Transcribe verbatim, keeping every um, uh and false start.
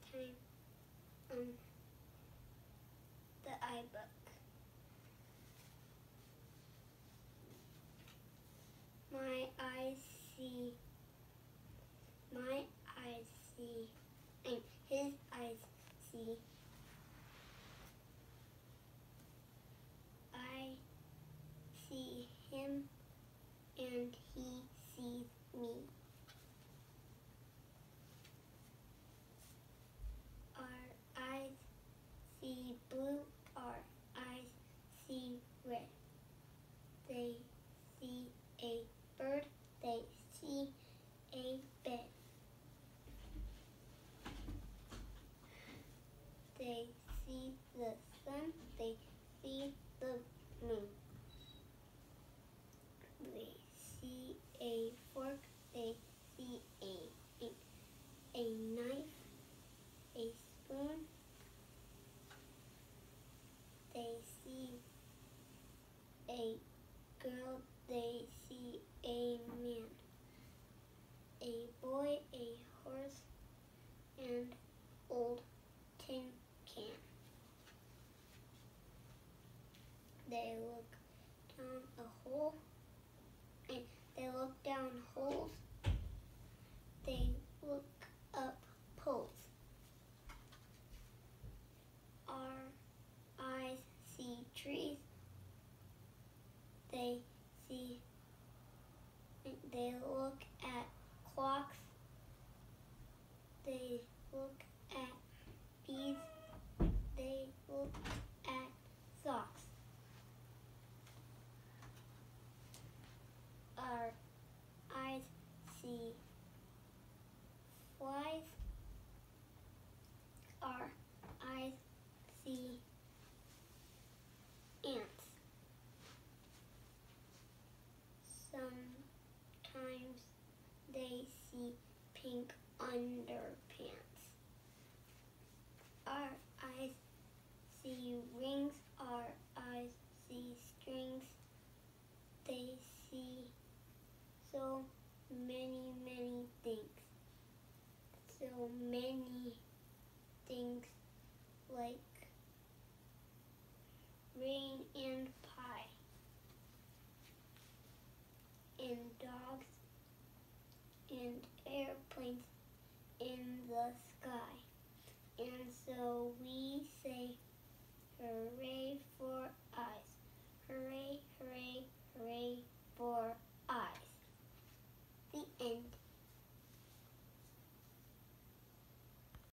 time on the iBook. My eyes see, my eyes see, and his eyes see. I see him and he sees me. Our eyes see blue, our eyes see red. They see a bird, they see a bed. They see the sun, they see the moon. They see a fork, they see a, a, a knife, a spoon. They see a girl, they see a man, a boy, a horse, and old tin can. They look down a hole, and they look down holes. They look up poles. Our eyes see trees. They see, they look at clocks. They look at bees. They look at socks. Our eyes see flies. Our eyes see ants. Sometimes they see pink underpants. Our eyes see rings. Our eyes see strings. They see so many, many things. So many things like rain and pie, and dogs, and airplanes in the sky. And so we say, hooray for eyes. Hooray, hooray, hooray for eyes.